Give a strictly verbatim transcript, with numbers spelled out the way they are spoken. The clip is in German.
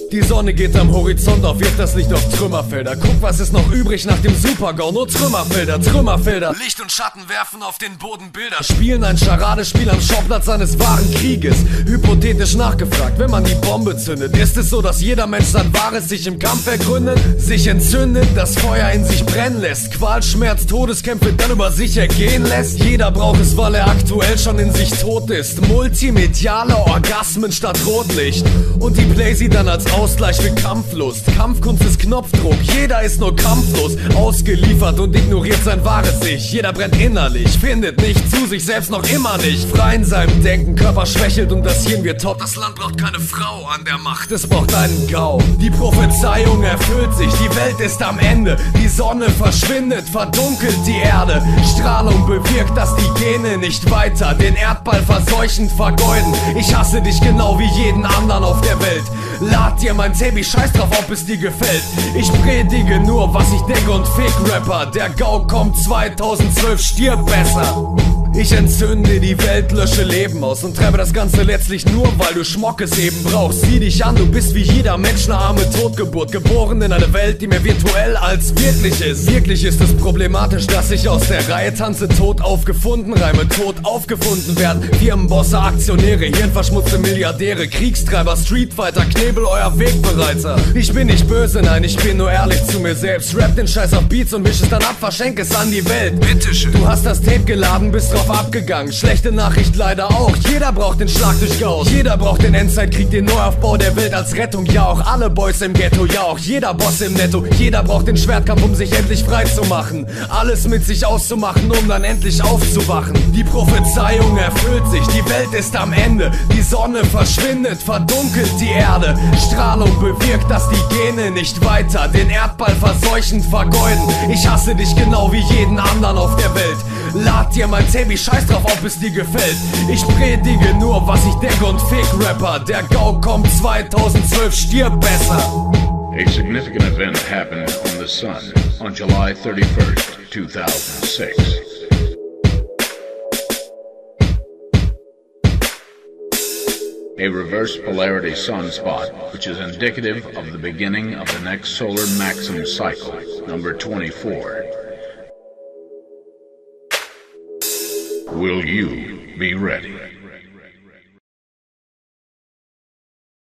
Die Sonne geht am Horizont auf, wirft das Licht auf Trümmerfelder. Guck, was ist noch übrig nach dem Super-GAU? Nur Trümmerfelder, Trümmerfelder. Licht und Schatten werfen auf den Boden Bilder. Spielen ein Charadespiel am Schauplatz eines wahren Krieges. Hypothetisch nachgefragt, wenn man die Bombe zündet, ist es so, dass jeder Mensch sein Wahres sich im Kampf ergründet, sich entzündet, das Feuer in sich brennen lässt, Qual, Schmerz, Todeskämpfe dann über sich ergehen lässt? Jeder braucht es, weil er aktuell schon in sich tot ist. Multimediale Orgasmen statt Rotlicht. Und die Play sie dann als Ausgleich für Kampflust. Kampfkunst ist Knopfdruck, jeder ist nur kampflos, ausgeliefert und ignoriert sein wahres Ich. Jeder brennt innerlich, findet nicht zu sich selbst, noch immer nicht frei in seinem Denken, Körper schwächelt und das Hirn wird taub. Das Land braucht keine Frau an der Macht, es braucht einen GAU. Die Prophezeiung erfüllt sich, die Welt ist am Ende. Die Sonne verschwindet, verdunkelt die Erde. Strahlung bewirkt, dass die Gene nicht weiter den Erdball verseuchend vergeuden. Ich hasse dich genau wie jeden anderen auf der Welt. Lad dir mein Tape, scheiß drauf, ob es dir gefällt. Ich predige nur, was ich denke und Fake-Rapper. Der GAU kommt zweitausendzwölf, stirb besser. Ich entzünde die Welt, lösche Leben aus und treibe das Ganze letztlich nur, weil du Schmockes eben brauchst. Sieh dich an, du bist wie jeder Mensch eine arme Totgeburt, geboren in eine Welt, die mehr virtuell als wirklich ist. Wirklich ist es problematisch, dass ich aus der Reihe tanze, tot aufgefunden, Reime tot aufgefunden werden. Firmenbosse, Aktionäre, hirnverschmutzte Milliardäre, Kriegstreiber, Streetfighter, Knebel, euer Wegbereiter. Ich bin nicht böse, nein, ich bin nur ehrlich zu mir selbst. Rap den Scheiß auf Beats und misch es dann ab, verschenk es an die Welt. Bitteschön. Du hast das Tape geladen, bist drauf abgegangen. Schlechte Nachricht leider auch. Jeder braucht den Schlag durch Gauss. Jeder braucht den Endzeitkrieg, den Neuaufbau der Welt als Rettung. Ja, auch alle Boys im Ghetto. Ja, auch jeder Boss im Netto. Jeder braucht den Schwertkampf, um sich endlich frei zu machen. Alles mit sich auszumachen, um dann endlich aufzuwachen. Die Prophezeiung erfüllt sich. Die Welt ist am Ende. Die Sonne verschwindet, verdunkelt die Erde. Strahlung bewirkt, dass die Gene nicht weiter den Erdball verseuchend vergeuden. Ich hasse dich genau wie jeden anderen auf der Welt. Lad dir mein Tape, scheiß drauf, ob es dir gefällt. Ich predige nur, was ich denke und Fake-Rapper. Der GAU kommt zweitausendzwölf, stirb besser. A significant event happened on the sun on July thirty-first, two thousand six. A reverse polarity sunspot, which is indicative of the beginning of the next solar maximum cycle, number twenty-four. Will you be ready?